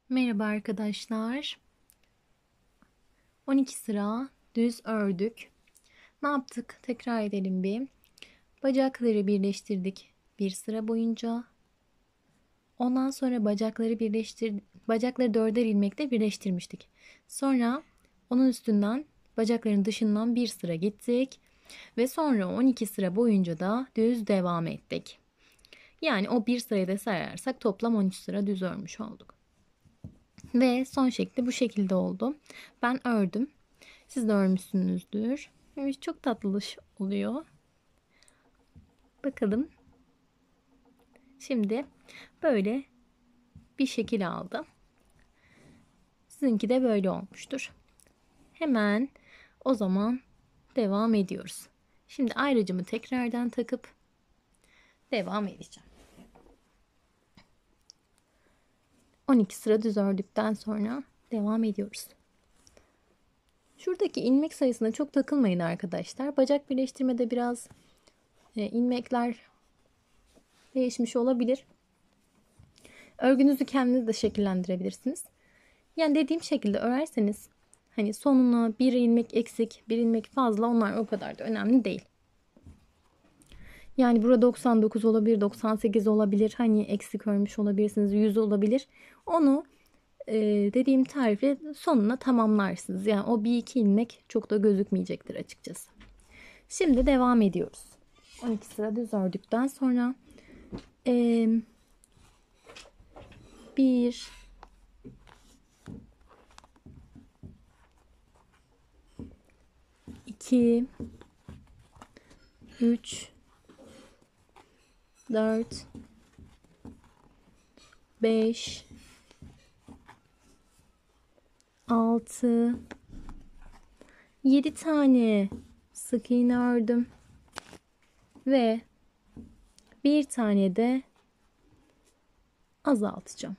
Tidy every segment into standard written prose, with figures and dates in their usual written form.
Merhaba arkadaşlar. 12 sıra düz ördük. Ne yaptık? Tekrar edelim bir. Bacakları birleştirdik bir sıra boyunca. Ondan sonra bacakları dörder ilmekle birleştirmiştik. Sonra onun üstünden bacakların dışından bir sıra gittik ve sonra 12 sıra boyunca da düz devam ettik. Yani o bir sırayı da sayarsak toplam 13 sıra düz örmüş olduk. Ve son şekli bu şekilde oldu. Ben ördüm. Siz de örmüşsünüzdür. Evet, çok tatlış oluyor. Bakalım. Şimdi böyle bir şekil aldı. Sizinki de böyle olmuştur. Hemen o zaman devam ediyoruz. Şimdi ayracımı tekrardan takıp devam edeceğim. 12 sıra düz ördükten sonra devam ediyoruz. Şuradaki ilmek sayısına çok takılmayın arkadaşlar. Bacak birleştirmede biraz ilmekler değişmiş olabilir. Örgünüzü kendiniz de şekillendirebilirsiniz. Yani dediğim şekilde örerseniz hani sonuna bir ilmek eksik, bir ilmek fazla, onlar o kadar da önemli değil. Yani burada 99 olabilir, 98 olabilir. Hani eksik örmüş olabilirsiniz, 100 olabilir. Onu dediğim tarifle sonuna tamamlarsınız. Yani o bir iki ilmek çok da gözükmeyecektir açıkçası. Şimdi devam ediyoruz. 12 sıra düz ördükten sonra 1 2 3 4 5 6 7 tane sık iğne ördüm ve bir tane de azaltacağım.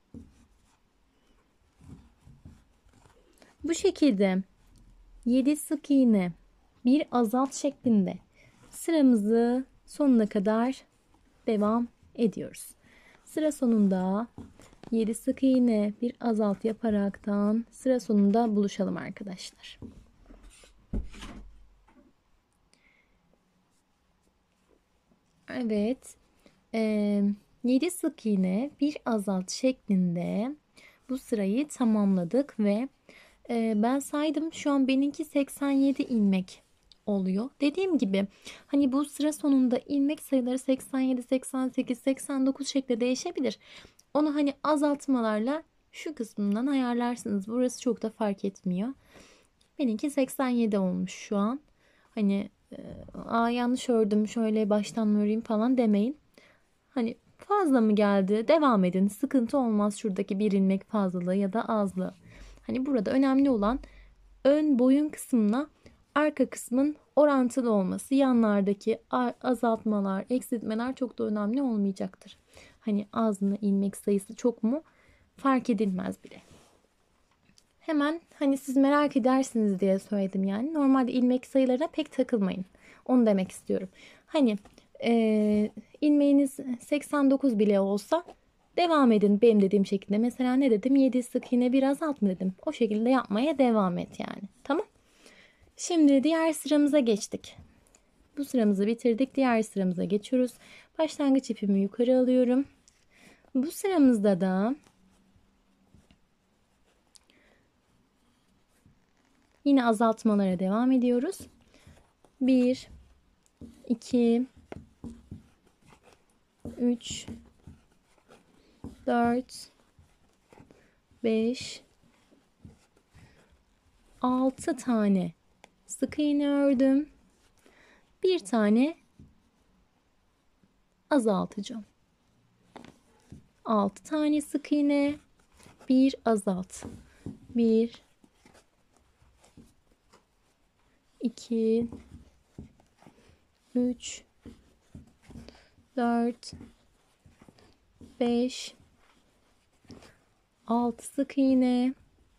Bu şekilde 7 sık iğne bir azalt şeklinde sıramızı sonuna kadar devam ediyoruz. Sıra sonunda 7 sık iğne bir azalt yaparaktan sıra sonunda buluşalım arkadaşlar. Evet. 7 sık iğne bir azalt şeklinde bu sırayı tamamladık ve ben saydım, şu an benimki 87 ilmek oluyor. Dediğim gibi hani bu sıra sonunda ilmek sayıları 87, 88, 89 şeklinde değişebilir. Onu hani azaltmalarla şu kısmından ayarlarsınız. Burası çok da fark etmiyor. Benimki 87 olmuş şu an. Hani yanlış ördüm, şöyle baştan mı öreyim falan demeyin. Hani fazla mı geldi? Devam edin. Sıkıntı olmaz şuradaki bir ilmek fazlalığı ya da azlığı. Hani burada önemli olan ön boyun kısmına arka kısmın orantılı olması. Yanlardaki azaltmalar, eksiltmeler çok da önemli olmayacaktır. Hani az mı, ilmek sayısı çok mu fark edilmez bile. Hemen hani siz merak edersiniz diye söyledim yani. Normalde ilmek sayılarına pek takılmayın. Onu demek istiyorum. Hani ilmeğiniz 89 bile olsa devam edin benim dediğim şekilde. Mesela ne dedim? 7 sık iğne biraz alt mı dedim. O şekilde yapmaya devam et yani. Tamam. Şimdi diğer sıramıza geçtik. Bu sıramızı bitirdik. Diğer sıramıza geçiyoruz. Başlangıç ipimi yukarı alıyorum. Bu sıramızda da yine azaltmalara devam ediyoruz. 1 2 3 4 5 6 tane sık iğne ördüm. Bir tane azaltacağım. 6 tane sık iğne, bir azalt. 1 2 3 4 5 6 sık iğne,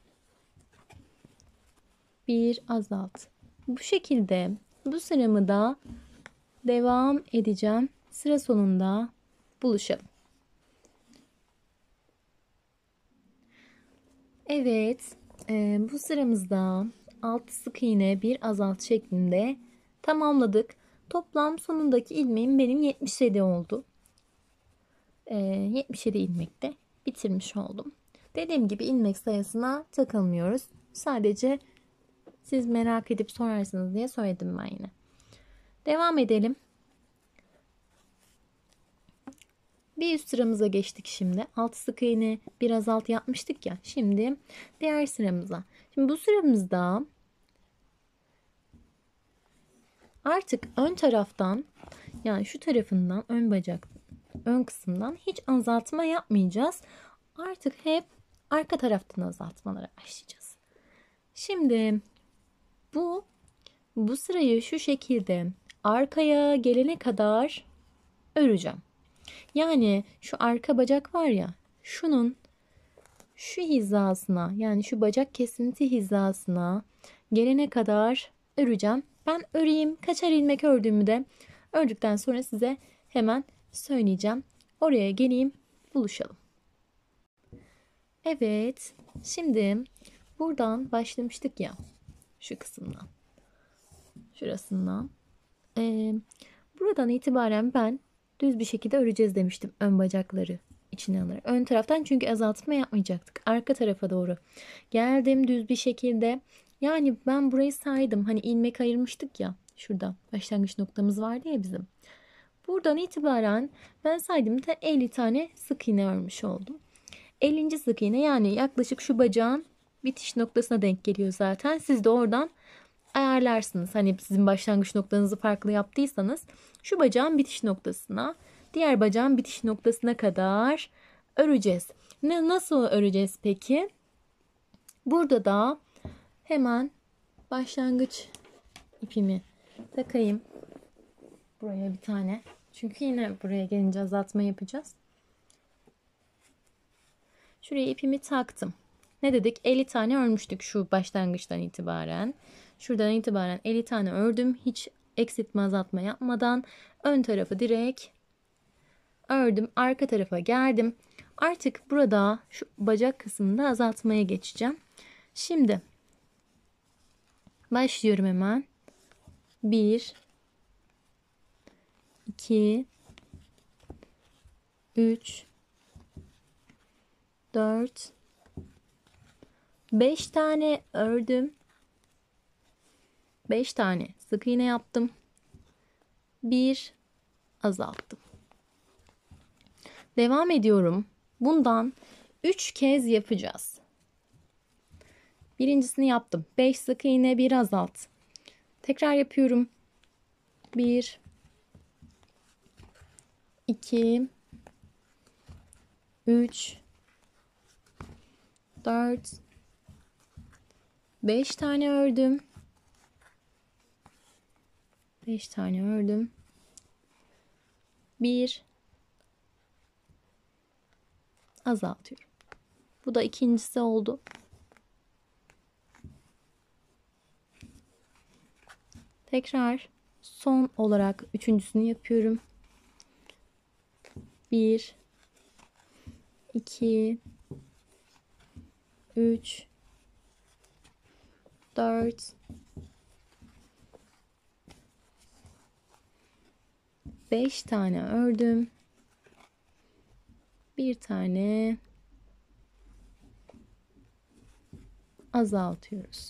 bir azalt. Bu şekilde bu sıramı da devam edeceğim. Sıra sonunda buluşalım. Evet, bu sıramızda 6 sık iğne bir azalt şeklinde tamamladık. Toplam sonundaki ilmeğim benim 77 oldu. 77 ilmekte bitirmiş oldum. Dediğim gibi ilmek sayısına takılmıyoruz. Sadece siz merak edip sorarsınız diye söyledim ben yine. Devam edelim. Bir üst sıramıza geçtik şimdi. 6 sık iğne bir azalt yapmıştık ya. Şimdi diğer sıramıza. Şimdi bu sıramızda artık ön taraftan, yani şu tarafından, ön bacak, ön kısımdan hiç azaltma yapmayacağız. Artık hep arka taraftan azaltmalara başlayacağız. Şimdi bu sırayı şu şekilde arkaya gelene kadar öreceğim. Yani şu arka bacak var ya, şunun şu hizasına, yani şu bacak kesinti hizasına gelene kadar öreceğim. Ben öreyim. Kaçar ilmek ördüğümü de ördükten sonra size hemen söyleyeceğim. Oraya geleyim, buluşalım. Evet. Şimdi buradan başlamıştık ya. Şu kısımdan. Şurasından. Buradan itibaren ben düz bir şekilde öreceğiz demiştim ön bacakları içine alarak. Ön taraftan çünkü azaltma yapmayacaktık. Arka tarafa doğru geldim düz bir şekilde. Yani ben burayı saydım. Hani ilmek ayırmıştık ya. Şurada başlangıç noktamız vardı ya bizim. Buradan itibaren ben saydım da 50 tane sık iğne örmüş oldum. 50. sık iğne, yani yaklaşık şu bacağın bitiş noktasına denk geliyor zaten. Siz de oradan ayarlarsınız. Hani sizin başlangıç noktanızı farklı yaptıysanız şu bacağın bitiş noktasına, diğer bacağın bitiş noktasına kadar öreceğiz. Nasıl öreceğiz peki? Burada da hemen başlangıç ipimi takayım. Buraya bir tane. Çünkü yine buraya gelince azaltma yapacağız. Şuraya ipimi taktım. Ne dedik? 50 tane örmüştük şu başlangıçtan itibaren. Şuradan itibaren 50 tane ördüm. Hiç eksiltme azaltma yapmadan ön tarafı direkt ördüm. Arka tarafa geldim. Artık burada şu bacak kısmında azaltmaya geçeceğim. Şimdi başlıyorum hemen. 1 2 3 4 5 tane ördüm. 5 tane sık iğne yaptım. 1 azalttım. Devam ediyorum. Bundan 3 kez yapacağız. Birincisini yaptım. 5 sık iğne, 1 azalt. Tekrar yapıyorum. 1 2 3 4 5 tane ördüm. 5 tane ördüm. 1 azaltıyorum. Bu da ikincisi oldu. Tekrar son olarak üçüncüsünü yapıyorum. 1 2 3 4 5 tane ördüm. Bir tane azaltıyoruz.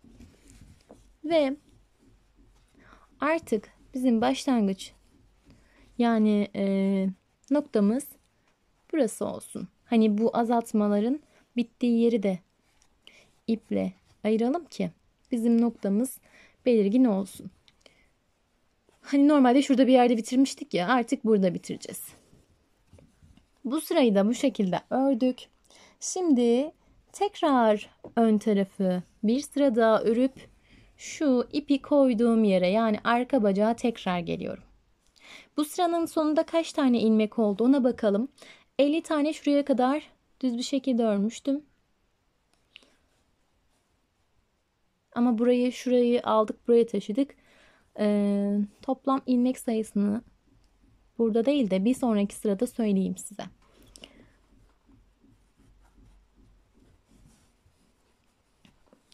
Ve artık bizim başlangıç, yani noktamız burası olsun. Hani bu azaltmaların bittiği yeri de iple ayıralım ki bizim noktamız belirgin olsun. Hani normalde şurada bir yerde bitirmiştik ya, artık burada bitireceğiz. Bu sırayı da bu şekilde ördük. Şimdi tekrar ön tarafı bir sıra daha örüp şu ipi koyduğum yere, yani arka bacağa tekrar geliyorum. Bu sıranın sonunda kaç tane ilmek oldu ona bakalım. 50 tane şuraya kadar düz bir şekilde örmüştüm. Ama şurayı aldık, buraya taşıdık. Toplam ilmek sayısını burada değil de bir sonraki sırada söyleyeyim size.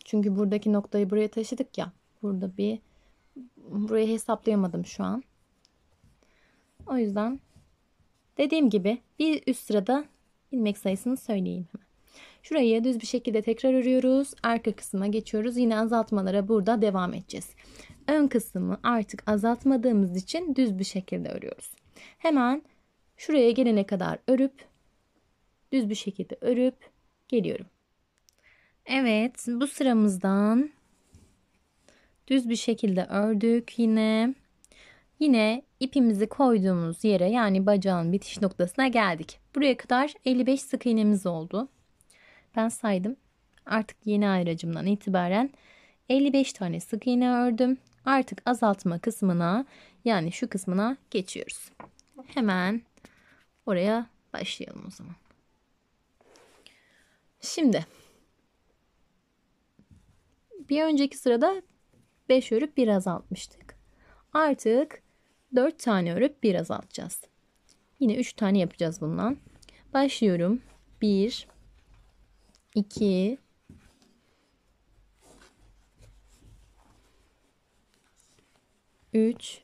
Çünkü buradaki noktayı buraya taşıdık ya. Burayı hesaplayamadım şu an. O yüzden dediğim gibi bir üst sırada ilmek sayısını söyleyeyim hemen. Şurayı düz bir şekilde tekrar örüyoruz. Arka kısma geçiyoruz. Yine azaltmalara burada devam edeceğiz. Ön kısmı artık azaltmadığımız için düz bir şekilde örüyoruz. Hemen şuraya gelene kadar örüp düz bir şekilde örüp geliyorum. Evet, bu sıramızdan düz bir şekilde ördük Yine ipimizi koyduğumuz yere, yani bacağın bitiş noktasına geldik. Buraya kadar 55 sık iğnemiz oldu. Ben saydım. Artık yeni ayracımdan itibaren 55 tane sık iğne ördüm. Artık azaltma kısmına, yani şu kısmına geçiyoruz. Hemen oraya başlayalım o zaman. Şimdi bir önceki sırada 5 örüp 1 azaltmıştık. Artık 4 tane örüp 1 azaltacağız. Yine 3 tane yapacağız bundan. Başlıyorum. 1 2 3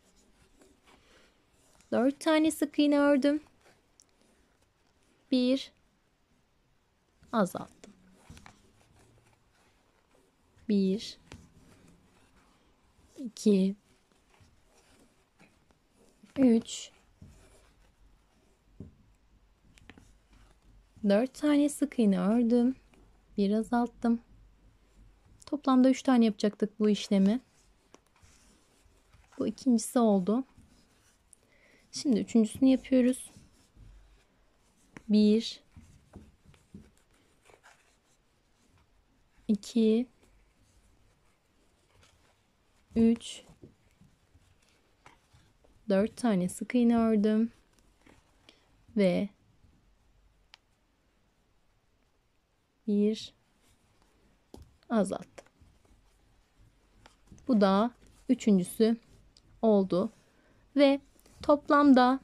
4 tane sık iğne ördüm. 1 azalttım. 1 2 3 4 tane sık iğne ördüm. 1 azalttım. Toplamda 3 tane yapacaktık bu işlemi. Bu ikincisi oldu. Şimdi üçüncüsünü yapıyoruz. 1 2 3 4 tane sık iğne ördüm ve 1 azalttım. Bu da üçüncüsü oldu ve toplamda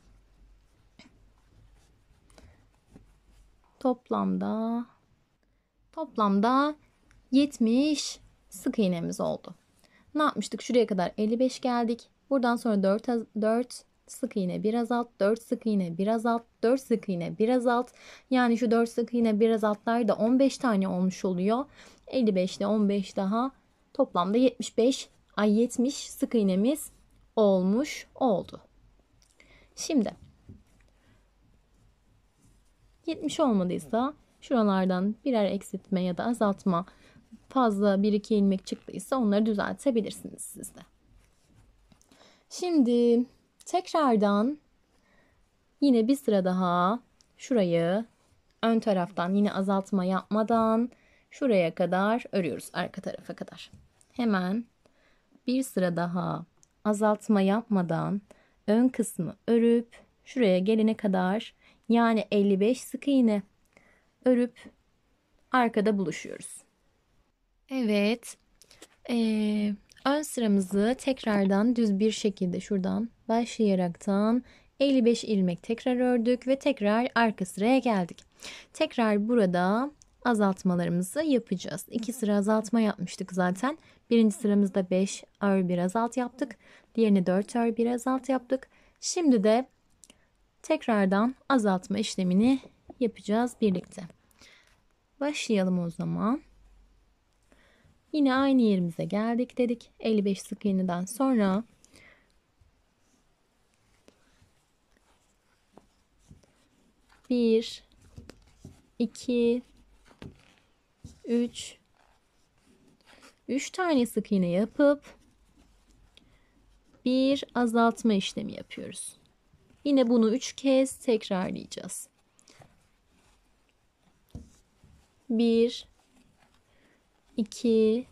70 sık iğnemiz oldu. Ne yapmıştık? Şuraya kadar 55 geldik. Buradan sonra 4 sık iğne 1 azalt, 4 sık iğne 1 azalt, 4 sık iğne 1 azalt. Yani şu 4 sık iğne 1 azaltlar da 15 tane olmuş oluyor. 55 ile 15 daha toplamda 70 sık iğnemiz oldu. Şimdi 70 olmadıysa şuralardan birer eksiltme ya da azaltma, fazla 1-2 ilmek çıktıysa onları düzeltebilirsiniz siz de. Şimdi tekrardan yine bir sıra daha şurayı ön taraftan yine azaltma yapmadan şuraya kadar örüyoruz, arka tarafa kadar. Hemen bir sıra daha azaltma yapmadan ön kısmı örüp şuraya gelene kadar, yani 55 sık iğne örüp arkada buluşuyoruz. Evet. Ön sıramızı tekrardan düz bir şekilde şuradan başlayaraktan 55 ilmek tekrar ördük ve tekrar arka sıraya geldik. Tekrar burada azaltmalarımızı yapacağız. 2 sıra azaltma yapmıştık zaten. Birinci sıramızda 5 ör 1 azalt yaptık. Diğerini 4 ör 1 azalt yaptık. Şimdi de tekrardan azaltma işlemini yapacağız birlikte. Başlayalım o zaman. Yine aynı yerimize geldik dedik. 55 sık iğneden sonra bir, iki, üç tane sık iğne yapıp bir azaltma işlemi yapıyoruz. Yine bunu 3 kez tekrarlayacağız. 1 2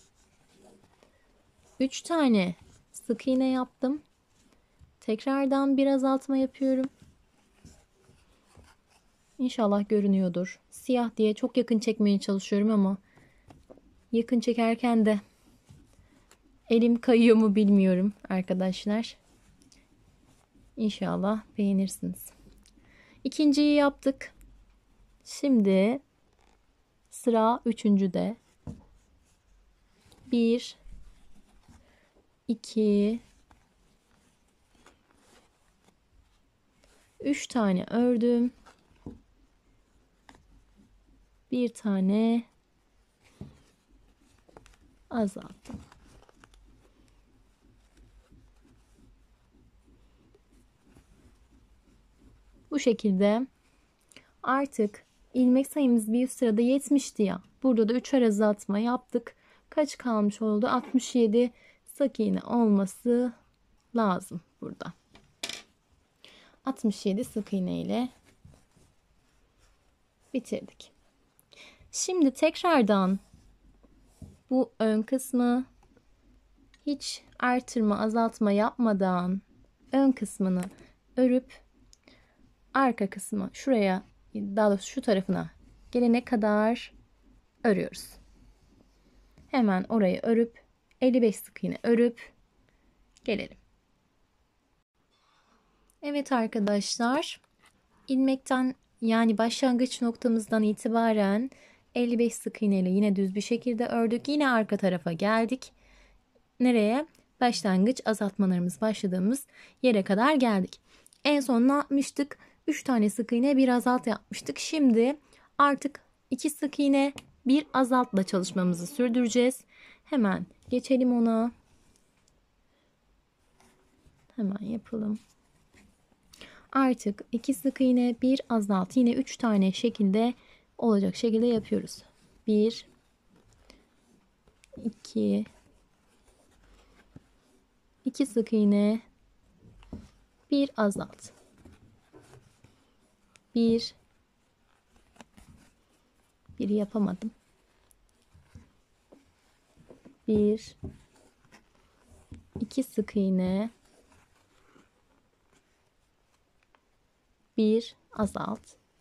3 tane sık iğne yaptım. Tekrardan bir azaltma yapıyorum. İnşallah görünüyordur. Siyah diye çok yakın çekmeye çalışıyorum ama yakın çekerken de elim kayıyor mu bilmiyorum arkadaşlar. İnşallah beğenirsiniz. İkinciyi yaptık. Şimdi sıra üçüncüde. 1, 2, 3 tane ördüm. Bir tane azalttım. Bu şekilde artık ilmek sayımız bir üst sırada 70'ti ya. Burada da 3'er azaltma yaptık. Kaç kalmış oldu? 67 sık iğne olması lazım burada. 67 sık iğne ile bitirdik. Şimdi tekrardan bu ön kısmı hiç artırma azaltma yapmadan ön kısmını örüp arka kısmı şuraya, daha doğrusu şu tarafına gelene kadar örüyoruz. Hemen orayı örüp 55 sık iğne örüp gelelim. Evet arkadaşlar, ilmekten yani başlangıç noktamızdan itibaren 55 sık iğne ile yine düz bir şekilde ördük. Yine arka tarafa geldik. Nereye? Başlangıç azaltmalarımız başladığımız yere kadar geldik. En son ne yapmıştık? 3 tane sık iğne bir azalt yapmıştık. Şimdi artık 2 sık iğne bir azaltla çalışmamızı sürdüreceğiz. Hemen geçelim ona. Hemen yapalım. Artık 2 sık iğne bir azalt, yine 3 tane şekilde olacak şekilde yapıyoruz. 1, 2, 2 sık iğne bir azalt, 1 yapamadım, 1, 2 sık iğne bir azalt.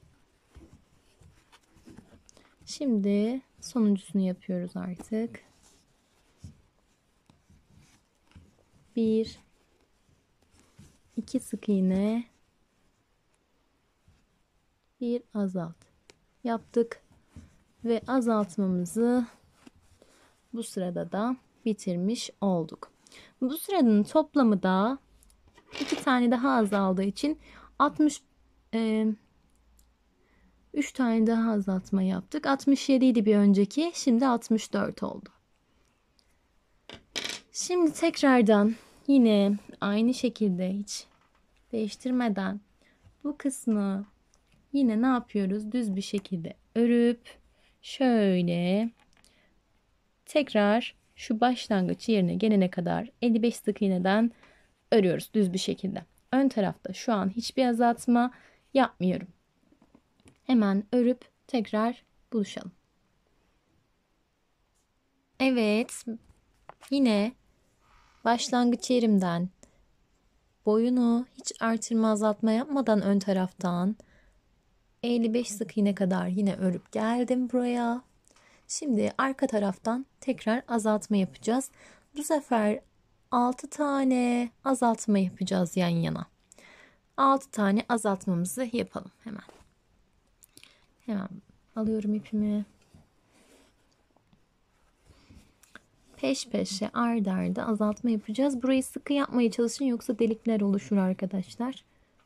Şimdi sonuncusunu yapıyoruz artık. 1, 2 sık iğne bir azalt yaptık ve azaltmamızı bu sırada da bitirmiş olduk. Bu sıranın toplamı da 2 tane daha azaldığı için 3 tane daha azaltma yaptık. 67 idi bir önceki. Şimdi 64 oldu. Şimdi tekrardan yine aynı şekilde hiç değiştirmeden bu kısmı yine ne yapıyoruz? Düz bir şekilde örüp şöyle tekrar şu başlangıç yerine gelene kadar 55 sık iğneden örüyoruz düz bir şekilde. Ön tarafta şu an hiçbir azaltma yapmıyorum. Hemen örüp tekrar buluşalım. Evet, yine başlangıç yerimden boyunu hiç artırma azaltma yapmadan ön taraftan 55 sık iğne kadar yine örüp geldim buraya. Şimdi arka taraftan tekrar azaltma yapacağız. Bu sefer 6 tane azaltma yapacağız yan yana. 6 tane azaltmamızı yapalım hemen. Hemen alıyorum ipimi. Peş peşe ard arda azaltma yapacağız. Burayı sıkı yapmaya çalışın, yoksa delikler oluşur arkadaşlar.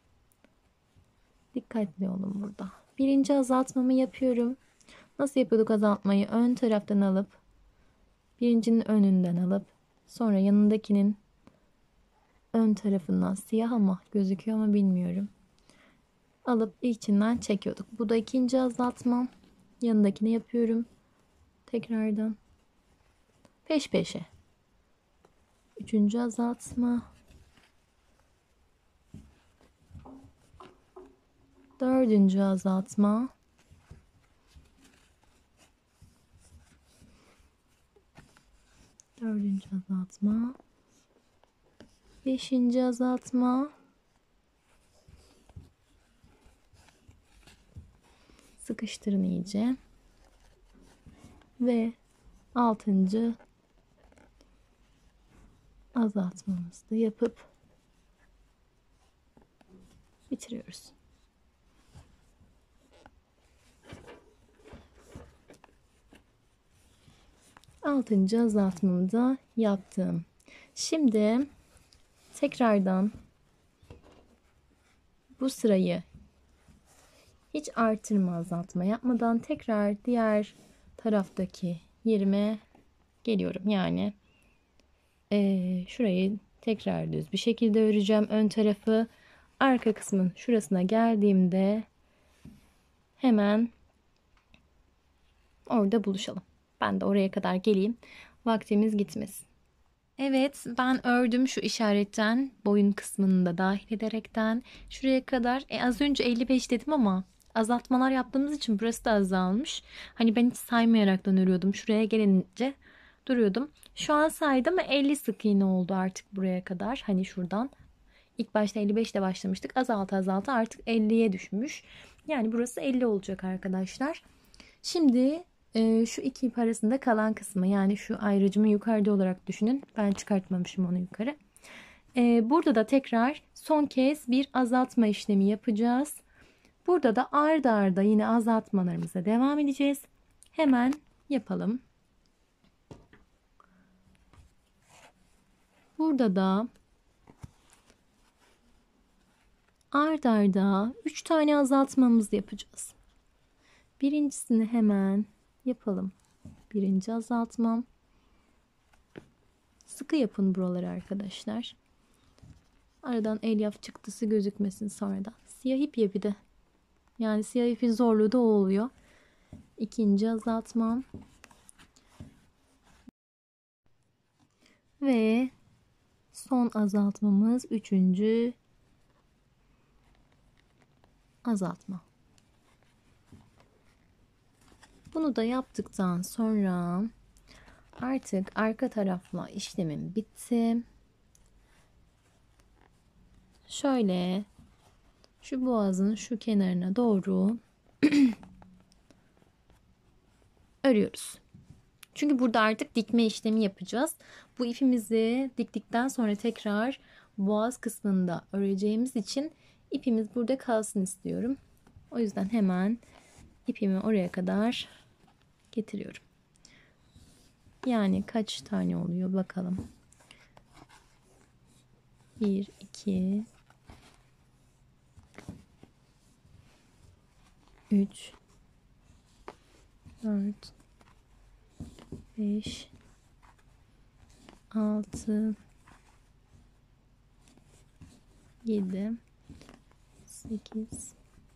Dikkatli olun burada. Birinci azaltmamı yapıyorum. Nasıl yapıyorduk azaltmayı? Ön taraftan alıp birincinin önünden alıp sonra yanındakinin ön tarafından, siyah ama gözüküyor ama bilmiyorum, alıp içinden çekiyorduk. Bu da ikinci azaltmam. Yanındakini yapıyorum. Tekrardan. Peş peşe. Üçüncü azaltma. Dördüncü azaltma. Dördüncü azaltma. Beşinci azaltma. Sıkıştırın iyice. Ve altıncı azaltmamızı da yapıp bitiriyoruz. Altıncı azaltmamı da yaptım. Şimdi tekrardan bu sırayı hiç artırma azaltma yapmadan tekrar diğer taraftaki yerime geliyorum. Yani şurayı tekrar düz bir şekilde öreceğim. Ön tarafı, arka kısmın şurasına geldiğimde hemen orada buluşalım. Ben de oraya kadar geleyim. Vaktimiz gitmesin. Evet, ben ördüm şu işaretten boyun kısmını da dahil ederekten şuraya kadar. Az önce 55 dedim ama azaltmalar yaptığımız için burası da azalmış. Hani ben hiç saymayaraktan örüyordum. Şuraya gelince duruyordum. Şu an saydım, 50 sık iğne oldu artık buraya kadar. Hani şuradan. İlk başta 55 ile başlamıştık. Azaltı azaltı artık 50'ye düşmüş. Yani burası 50 olacak arkadaşlar. Şimdi şu iki ip arasında kalan kısmı, yani şu ayrıcımı yukarıda olarak düşünün. Ben çıkartmamışım onu yukarı. Burada da tekrar son kez bir azaltma işlemi yapacağız. Burada da arda arda yine azaltmalarımıza devam edeceğiz. Hemen yapalım. Burada da arda arda 3 tane azaltmamızı yapacağız. Birincisini hemen yapalım. Birinci azaltmam. Sıkı yapın buraları arkadaşlar. Aradan elyaf çıktısı gözükmesin sonradan. Siyah ip ya bir de. Yani siyah ipin zorluğu da o oluyor. İkinci azaltmam. Ve son azaltmamız üçüncü azaltma. Bunu da yaptıktan sonra artık arka tarafla işlemim bitti. Şöyle şu boğazın şu kenarına doğru örüyoruz. Çünkü burada artık dikme işlemi yapacağız. Bu ipimizi diktikten sonra tekrar boğaz kısmında öreceğimiz için ipimiz burada kalsın istiyorum. O yüzden hemen ipimi oraya kadar getiriyorum. Yani kaç tane oluyor bakalım. 1, 2, 3, 4, 5, 6, 7, 8,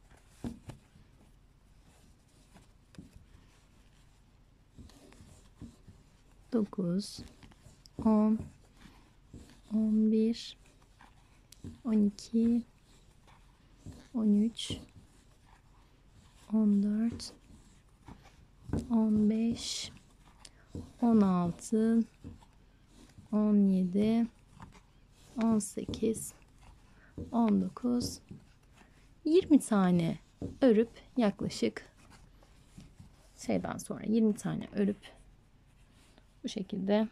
9, 10, 11, 12, 13, 14, 15, 16, 17, 18, 19, 20 tane örüp yaklaşık şeyden sonra 20 tane örüp bu şekilde,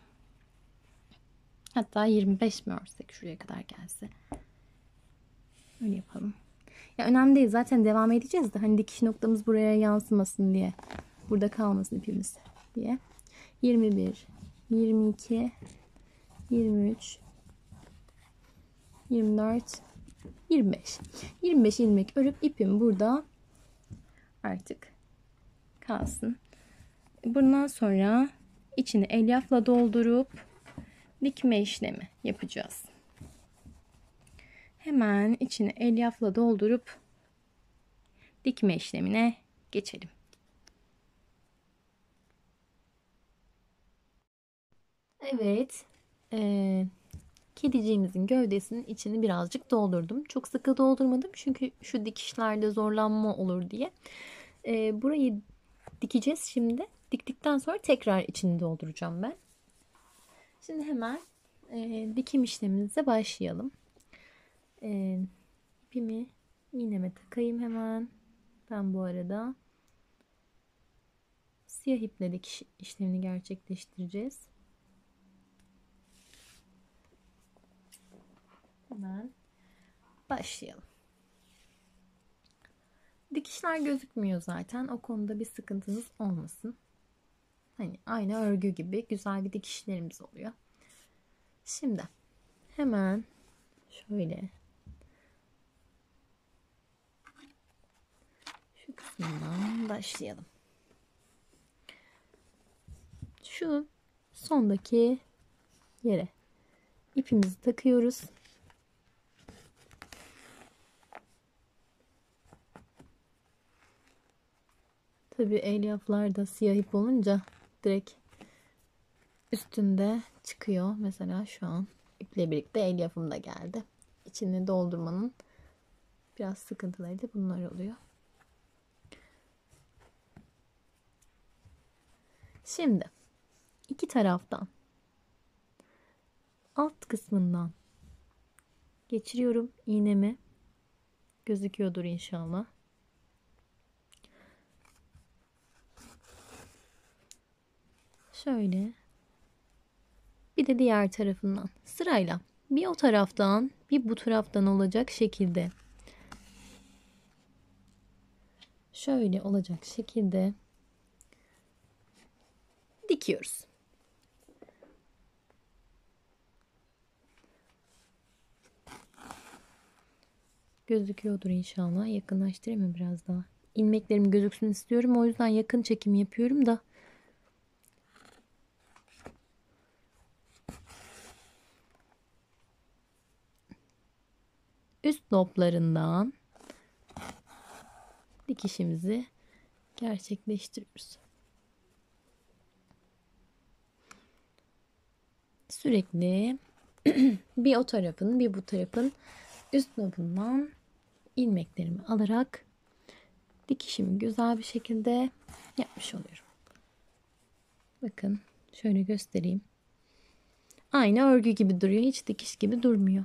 hatta 25 mi örsek şuraya kadar gelse, öyle yapalım. Ya önemli değil, zaten devam edeceğiz de hani dikiş noktamız buraya yansımasın diye, burada kalmasın ipimiz diye. 21, 22, 23, 24, 25. 25 ilmek örüp ipim burada artık kalsın. Bundan sonra içini elyafla doldurup dikme işlemi yapacağız. Hemen içini elyafla doldurup dikme işlemine geçelim. Evet. Kediciğimizin gövdesinin içini birazcık doldurdum. Çok sıkı doldurmadım çünkü şu dikişlerde zorlanma olur diye. Burayı dikeceğiz şimdi. Diktikten sonra tekrar içini dolduracağım ben. Şimdi hemen dikim işlemimize başlayalım. İpimi iğneme takayım hemen. Ben bu arada siyah iple dikiş işlemini gerçekleştireceğiz. Hemen başlayalım. Dikişler gözükmüyor zaten. O konuda bir sıkıntınız olmasın. Hani aynı örgü gibi güzel bir dikişlerimiz oluyor. Şimdi hemen şöyle şu kısmından başlayalım. Şu sondaki yere ipimizi takıyoruz. Tabii elyaflarda siyah ip olunca direkt üstünde çıkıyor. Mesela şu an iple birlikte elyafım da geldi. İçini doldurmanın biraz sıkıntıları da bunlar oluyor. Şimdi iki taraftan alt kısmından geçiriyorum iğnemi. Gözüküyordur inşallah. Şöyle. Bir de diğer tarafından sırayla bir o taraftan bir bu taraftan olacak şekilde şöyle olacak şekilde dikiyoruz. Gözüküyordur inşallah. Yakınlaştırayım mı biraz daha? İlmeklerim gözüksün istiyorum. O yüzden yakın çekim yapıyorum da. Üst loblarından dikişimizi gerçekleştiriyoruz. Sürekli bir o tarafın bir bu tarafın üst lobundan ilmeklerimi alarak dikişimi güzel bir şekilde yapmış oluyorum. Bakın şöyle göstereyim. Aynı örgü gibi duruyor. Hiç dikiş gibi durmuyor.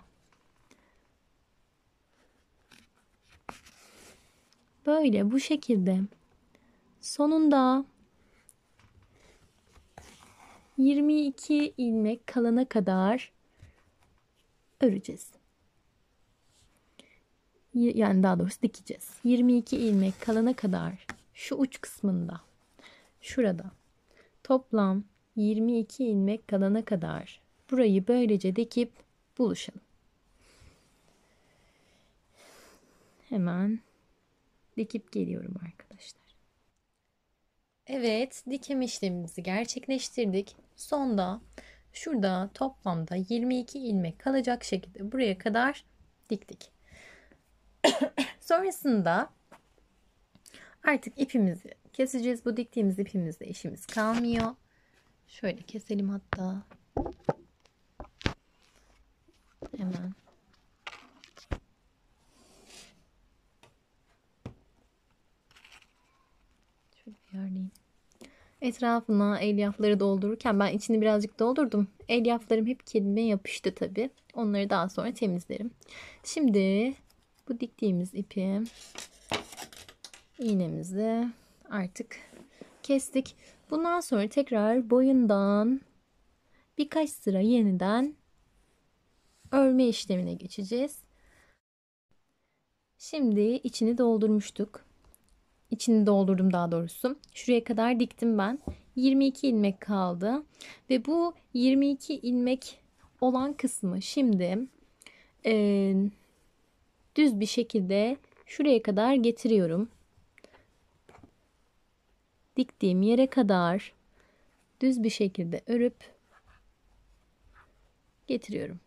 Böyle bu şekilde sonunda 22 ilmek kalana kadar öreceğiz. Yani daha doğrusu dikeceğiz. 22 ilmek kalana kadar şu uç kısmında şurada toplam 22 ilmek kalana kadar burayı böylece dikip buluşalım. Hemen dikip geliyorum arkadaşlar. Evet, dikim işlemimizi gerçekleştirdik. Sonda şurada toplamda 22 ilmek kalacak şekilde buraya kadar diktik. Sonrasında artık ipimizi keseceğiz. Bu diktiğimiz ipimizle işimiz kalmıyor. Şöyle keselim hatta. Hemen. Şöyle ayarlayayım. Etrafına elyafları doldururken ben içini birazcık doldurdum. Elyaflarım hep kedime yapıştı tabii. Onları daha sonra temizlerim. Şimdi bu diktiğimiz ipi iğnemizi artık kestik. Bundan sonra tekrar boyundan birkaç sıra yeniden örme işlemine geçeceğiz. Şimdi içini doldurmuştuk. İçini doldurdum daha doğrusu. Şuraya kadar diktim ben. 22 ilmek kaldı. Ve bu 22 ilmek olan kısmı şimdi düz bir şekilde şuraya kadar getiriyorum. Diktiğim yere kadar düz bir şekilde örüp getiriyorum.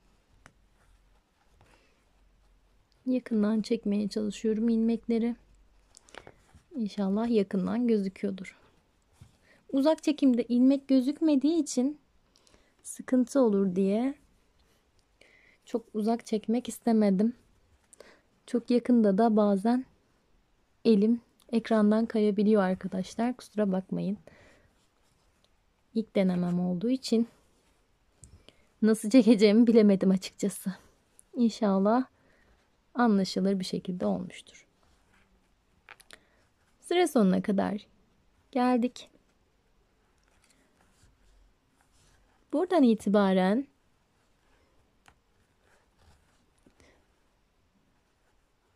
Yakından çekmeye çalışıyorum ilmekleri. İnşallah yakından gözüküyordur. Uzak çekimde ilmek gözükmediği için sıkıntı olur diye çok uzak çekmek istemedim. Çok yakında da bazen elim ekrandan kayabiliyor arkadaşlar. Kusura bakmayın. İlk denemem olduğu için nasıl çekeceğimi bilemedim açıkçası. İnşallah anlaşılır bir şekilde olmuştur. Sıra sonuna kadar geldik. Buradan itibaren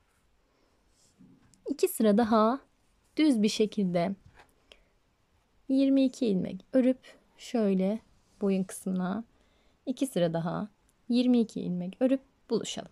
iki sıra daha düz bir şekilde 22 ilmek örüp şöyle boyun kısmına 2 sıra daha 22 ilmek örüp buluşalım.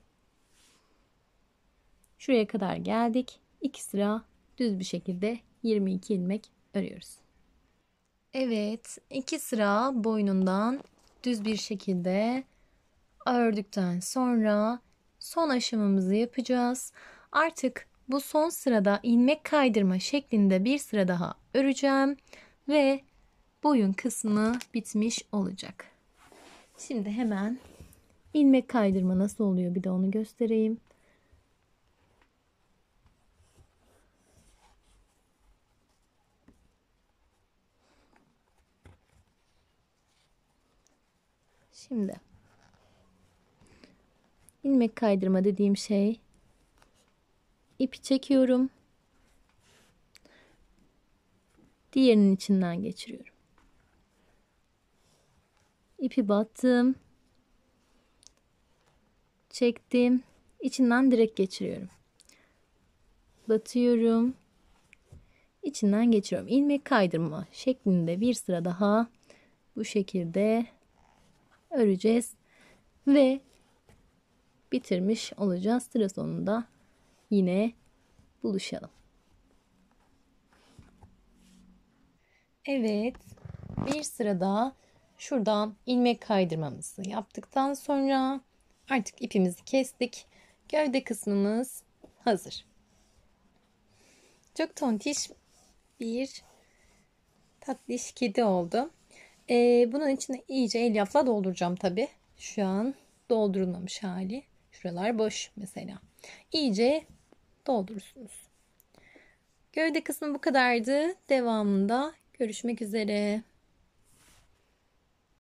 Şuraya kadar geldik. 2 sıra düz bir şekilde 22 ilmek örüyoruz. Evet, 2 sıra boynundan düz bir şekilde ördükten sonra son aşamamızı yapacağız. Artık bu son sırada ilmek kaydırma şeklinde bir sıra daha öreceğim ve boyun kısmı bitmiş olacak. Şimdi hemen ilmek kaydırma nasıl oluyor bir de onu göstereyim. Şimdi ilmek kaydırma dediğim şey, ipi çekiyorum. Diğerinin içinden geçiriyorum. İpi battım. Çektim. İçinden direkt geçiriyorum. Batıyorum. İçinden geçiriyorum. İlmek kaydırma şeklinde bir sıra daha bu şekilde öreceğiz ve bitirmiş olacağız. Sıra sonunda yine buluşalım. Evet, bir sırada şuradan ilmek kaydırmamızı yaptıktan sonra artık ipimizi kestik. Gövde kısmımız hazır. Çok tontiş bir tatlış kedi oldu. Bunun içine iyice elyafla dolduracağım tabi. Şu an doldurulmamış hali. Şuralar boş mesela. İyice doldurursunuz. Gövde kısmı bu kadardı. Devamında görüşmek üzere.